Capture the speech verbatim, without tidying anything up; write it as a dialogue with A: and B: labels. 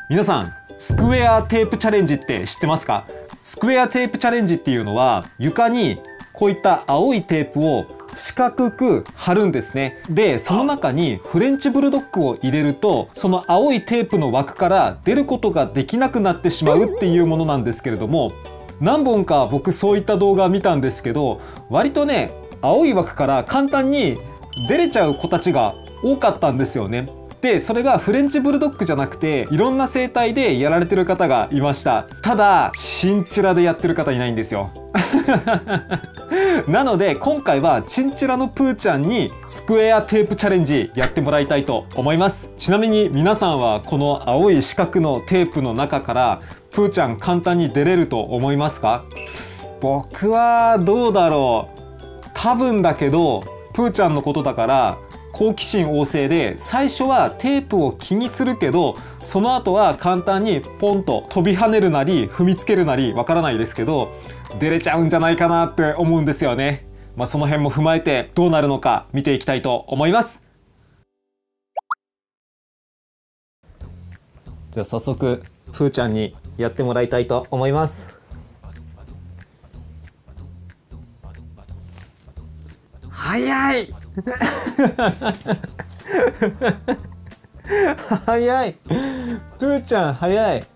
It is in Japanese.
A: 皆さん、スクエアテープチャレンジって知ってますか？スクエアテープチャレンジっていうのは、床にこういった青いテープを四角く貼るんですね。で、その中にフレンチブルドッグを入れると、その青いテープの枠から出ることができなくなってしまうっていうものなんですけれども、何本か僕そういった動画見たんですけど、割とね、青い枠から簡単に出れちゃう子たちが多かったんですよね。で、それがフレンチブルドッグじゃなくて、いろんな生態でやられてる方がいました。ただ、チンチラでやってる方いないんですよ。なので、今回はチンチラのプーちゃんにスクエアテープチャレンジやってもらいたいと思います。ちなみに皆さんはこの青い四角のテープの中からプーちゃん簡単に出れると思いますか？僕はどうだろう。多分だけど、プーちゃんのことだから好奇心旺盛で、最初はテープを気にするけど、その後は簡単にポンと飛び跳ねるなり踏みつけるなりわからないですけど、出れちゃうんじゃないかなって思うんですよね。まあその辺も踏まえてどうなるのか見ていきたいと思います。じゃあ早速プーちゃんにやってもらいたいと思います。早い早い、プーちゃん早い。